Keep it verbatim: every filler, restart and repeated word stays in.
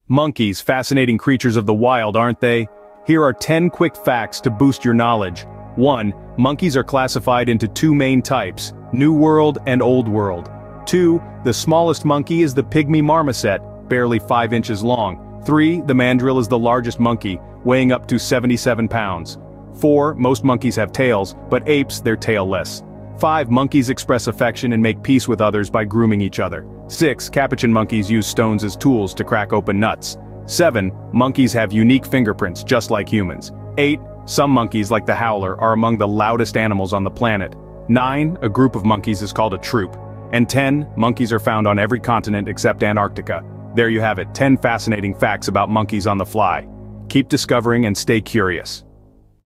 Monkeys, fascinating creatures of the wild, aren't they? Here are ten quick facts to boost your knowledge. one. Monkeys are classified into two main types, New World and Old World. two. The smallest monkey is the pygmy marmoset, barely five inches long. three. The mandrill is the largest monkey, weighing up to seventy-seven pounds. four. Most monkeys have tails, but apes, they're tailless. five. Monkeys express affection and make peace with others by grooming each other. six. Capuchin monkeys use stones as tools to crack open nuts. seven. Monkeys have unique fingerprints, just like humans. eight. Some monkeys, like the howler, are among the loudest animals on the planet. nine. A group of monkeys is called a troop. And ten. Monkeys are found on every continent except Antarctica. There you have it, ten fascinating facts about monkeys on the fly. Keep discovering and stay curious.